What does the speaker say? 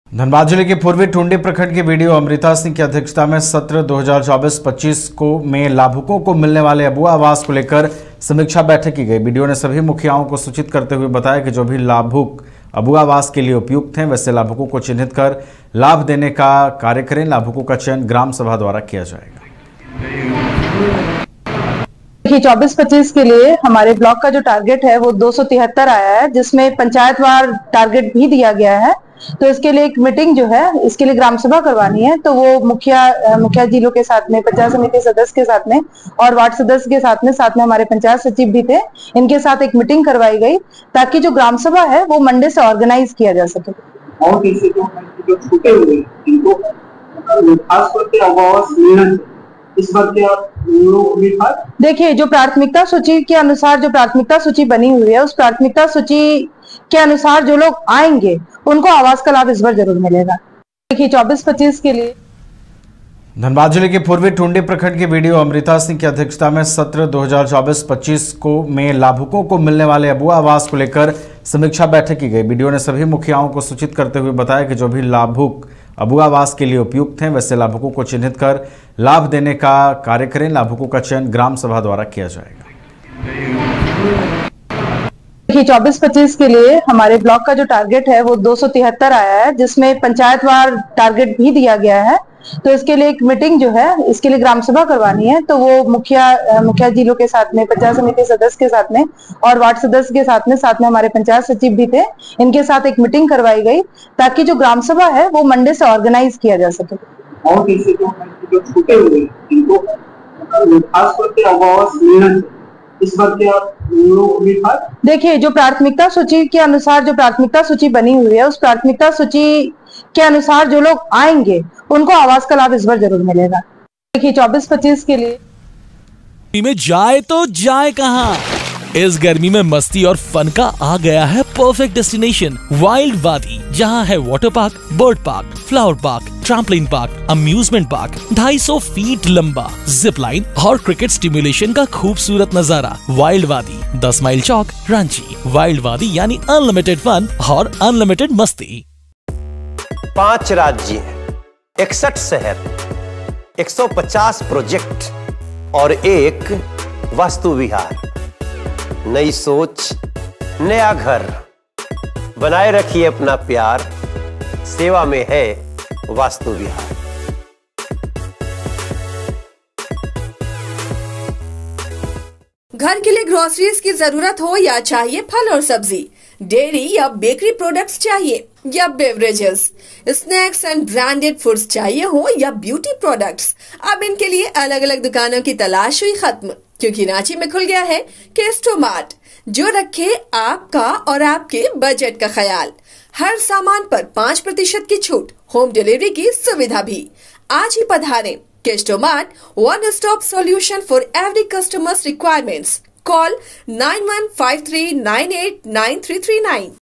धनबाद जिले के पूर्वी टुंडी प्रखंड के बीडीओ अमृता सिंह की अध्यक्षता में सत्र 2024-25 को में लाभुकों को मिलने वाले अबुआ आवास को लेकर समीक्षा बैठक की गई। बीडीओ ने सभी मुखियाओं को सूचित करते हुए बताया कि जो भी लाभुक अबुआ आवास के लिए उपयुक्त हैं वैसे लाभुकों को चिन्हित कर लाभ देने का कार्य करें। लाभुकों का चयन ग्राम सभा द्वारा किया जाएगा। 24-25 के लिए हमारे ब्लॉक का जो टारगेट है वो 273 आया है, जिसमें पंचायतवार टारगेट भी दिया गया है। तो इसके लिए एक मीटिंग जो है इसके लिए ग्राम सभा करवानी है। तो वो मुखिया जी लोग के साथ में, पंचायत समिति सदस्य के साथ में और वार्ड सदस्य के साथ में हमारे पंचायत सचिव भी थे। इनके साथ एक मीटिंग करवाई गई ताकि जो ग्राम सभा है वो मंडे से ऑर्गेनाइज किया जा सके। और जो छूटे हुए इनको खास करके आवास मिलना, इस बात क्या देखिए, जो प्राथमिकता सूची के अनुसार जो प्राथमिकता सूची बनी हुई है उस प्राथमिकता सूची के अनुसार जो लोग आएंगे उनको आवास का लाभ इस बार जरूर मिलेगा। देखिए, 24-25 के लिए धनबाद जिले के पूर्वी टुंडी प्रखंड के बीडीओ अमृता सिंह की अध्यक्षता में सत्र 2024-25 को में लाभुकों को मिलने वाले अबुआ आवास को लेकर समीक्षा बैठक की गई। बीडीओ ने सभी मुखियाओं को सूचित करते हुए बताया कि जो भी लाभुक अबुआ आवास के लिए उपयुक्त हैं वैसे लाभुकों को चिन्हित कर लाभ देने का कार्य करें। लाभुकों का चयन ग्राम सभा द्वारा किया जाएगा। 24-25 के लिए हमारे ब्लॉक का जो टारगेट है वो 273 आया है, जिसमें पंचायतवार टारगेट भी दिया गया है। तो इसके लिए एक मीटिंग जो है इसके लिए ग्राम सभा करवानी है। तो वो मुखिया जी लोग के साथ में, पंचायत समिति सदस्य के साथ में और वार्ड सदस्य के साथ में हमारे पंचायत सचिव भी थे। इनके साथ एक मीटिंग करवाई गई ताकि जो ग्राम सभा है वो मंडे से ऑर्गेनाइज किया जा सके। और जो छूटे हुए इनको खास करके आवास मिलना, इस बात क्या देखिए, जो प्राथमिकता सूची के अनुसार जो प्राथमिकता सूची बनी हुई है उस प्राथमिकता सूची के अनुसार जो लोग आएंगे उनको आवास का लाभ इस बार जरूर मिलेगा। देखिए, 24-25 के लिए में जाए तो जाए कहां? इस गर्मी में मस्ती और फन का आ गया है परफेक्ट डेस्टिनेशन वाइल्ड वादी, जहां है water park, bird park, flower park, trampoline park, amusement park, 250 feet लंबा जिप लाइन और क्रिकेट स्टिमुलेशन का खूबसूरत नजारा। वाइल्ड वादी 10 माइल चौक, रांची। वाइल्ड वादी यानी अनलिमिटेड फन और अनलिमिटेड मस्ती। 5 राज्य, 61 शहर, 150 प्रोजेक्ट और एक वास्तु विहार। नई सोच, नया घर, बनाए रखिए अपना प्यार, सेवा में है वास्तु विहार। घर के लिए ग्रोसरीज की जरूरत हो या चाहिए फल और सब्जी, डेयरी या बेकरी प्रोडक्ट्स चाहिए या beverages, snacks and branded foods चाहिए हो या ब्यूटी प्रोडक्ट्स, अब इनके लिए अलग अलग दुकानों की तलाश हुई खत्म, क्योंकि रांची में खुल गया है केस्टोमार्ट, जो रखे आपका और आपके बजट का ख्याल। हर सामान पर 5% की छूट, होम डिलीवरी की सुविधा भी। आज ही पधारें Kestomart, one stop solution for every customers requirements. Call 9153989339।